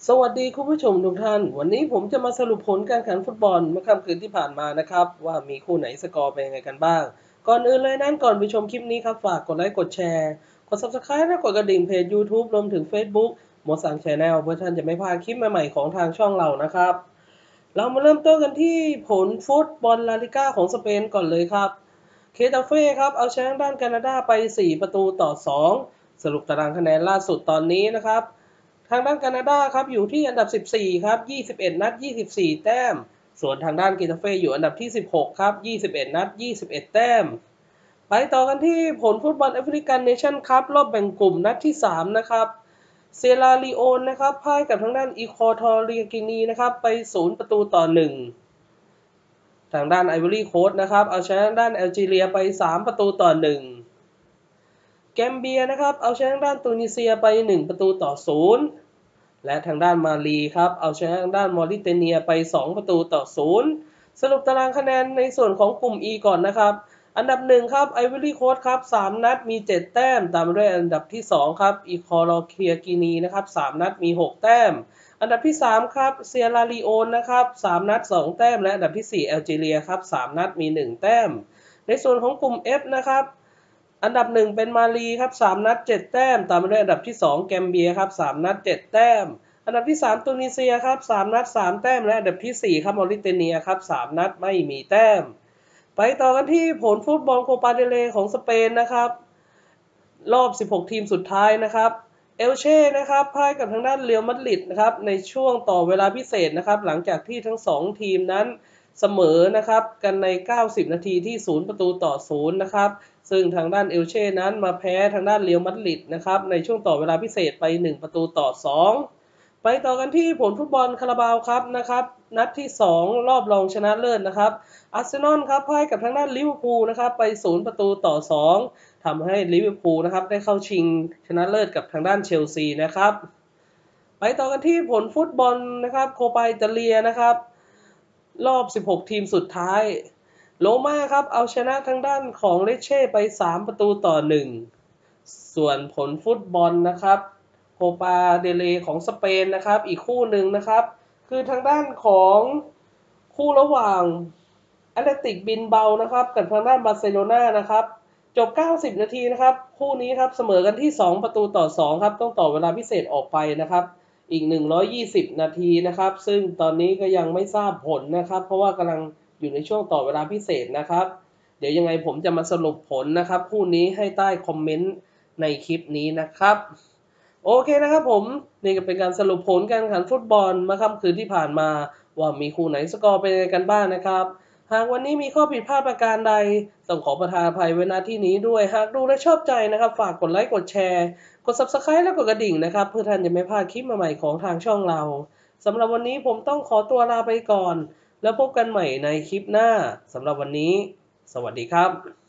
สวัสดีคุณผู้ชมทุกท่านวันนี้ผมจะมาสรุปผลการแข่งขันฟุตบอลเมื่อค่ำคืนที่ผ่านมานะครับว่ามีคู่ไหนสกอร์เป็นยังไงกันบ้างก่อนอื่นเลยนั้นก่อนไปชมคลิปนี้ครับฝากกดไลค์กดแชร์กด Subscribe และกดกระดิ่งเพจ YouTube รวมถึง Facebook หมดสั่ง Channel เพื่อท่านจะไม่พลาดคลิปใหม่ๆของทางช่องเรานะครับเรามาเริ่มต้นกันที่ผลฟุตบอลลาลิก้าของสเปนก่อนเลยครับเคตาเฟ่ครับเอาชนะด้านแคนาดาไป4-2สรุปตารางคะแนนล่าสุดตอนนี้นะครับ ทางด้านแคนาดาครับอยู่ที่อันดับ14ครับ21นัด24แต้มส่วนทางด้านเกตาเฟ่อยู่อันดับที่16ครับ21นัด21แต้มไปต่อกันที่ผลฟุตบอลแอฟริกันเนชั่นคัพรอบแบ่งกลุ่มนัดที่3นะครับเซราลีโอนนะครับพ่ายกับทางด้านอีควอทอเรียกินีนะครับไป0-1ทางด้านไอวอรี่โคสต์นะครับเอาชนะด้านแอลจีเรียไป3-1แกมเบียนะครับเอาชนะด้านตูนิเซียไป1-0และทางด้านมาลีครับเอาชนะทางด้านมอริเตเนียไป2-0สรุปตารางคะแนนในส่วนของกลุ่ม E ก่อนนะครับอันดับ1ครับไอวอรี่โคสต์ครับ3นัดมี7แต้มตามด้วยอันดับที่2ครับอีควอทอเรียกินีนะครับ3นัดมี6แต้มอันดับที่3ครับเซียราลีโอนนะครับ3นัด2แต้มและอันดับที่4แอลจีเรียครับ3นัดมี1แต้มในส่วนของกลุ่ม F นะครับอันดับ1เป็นมาลีครับ3นัด7แต้มตามมาด้วยอันดับที่2แกมเบียครับ3นัด7แต้มอันดับที่3ตูนิเซียครับ3นัด3แต้มและอันดับที่4ครับมอริเตเนียครับ3นัดไม่มีแต้มไปต่อกันที่ผลฟุตบอลโคปาเดเลของสเปนนะครับรอบ16ทีมสุดท้ายนะครับเอลเช่นะครับพ่ายกับทางด้านเรอัลมาดริดนะครับในช่วงต่อเวลาพิเศษนะครับหลังจากที่ทั้ง2ทีมนั้นเสมอนะครับกันใน90นาทีที่0-0นะครับซึ่งทางด้านเอลเช่นั้นมาแพ้ทางด้านเรอัลมาดริดนะครับในช่วงต่อเวลาพิเศษไป1-2ไปต่อกันที่ผลฟุตบอลคาราบาวครับนะครับนัดที่2รอบรองชนะเลิศนะครับอาร์เซนอลครับพ่ายกับทางด้านลิเวอร์พูลนะครับไป0-2ทำให้ลิเวอร์พูลนะครับได้เข้าชิงชนะเลิศกับทางด้านเชลซีนะครับไปต่อกันที่ผลฟุตบอลนะครับโคปาอิตาเลียนะครับรอบ16ทีมสุดท้ายโรม่าครับเอาชนะทางด้านของเลเช่ไป3-1ส่วนผลฟุตบอลนะครับโคปาเดเลของสเปนนะครับอีกคู่หนึ่งนะครับคือทางด้านของคู่ระหว่างแอตเลติกบิลเบานะครับกับทางด้านบาร์เซโลนานะครับจบ90นาทีนะครับคู่นี้ครับเสมอกันที่2-2ครับต้องต่อเวลาพิเศษออกไปนะครับอีก120นาทีนะครับซึ่งตอนนี้ก็ยังไม่ทราบผลนะครับเพราะว่ากำลังอยู่ในช่วงต่อเวลาพิเศษนะครับเดี๋ยวยังไงผมจะมาสรุปผลนะครับคู่นี้ให้ใต้คอมเมนต์ในคลิปนี้นะครับโอเคนะครับผมนี่ก็เป็นการสรุปผลการแข่งขันฟุตบอลเมื่อค่ำคืนที่ผ่านมาว่ามีคู่ไหนสกอร์เป็นยังไงกันบ้างนะครับหากวันนี้มีข้อผิดพลาดประการใดต้องขอประทานอภัยไว้ณที่นี้ด้วยหากดูและชอบใจนะครับฝากกดไลค์กดแชร์กด Subscribe และกดกระดิ่งนะครับเพื่อท่านจะไม่พลาดคลิปใหม่ๆของทางช่องเราสำหรับวันนี้ผมต้องขอตัวลาไปก่อนแล้วพบกันใหม่ในคลิปหน้าสำหรับวันนี้สวัสดีครับ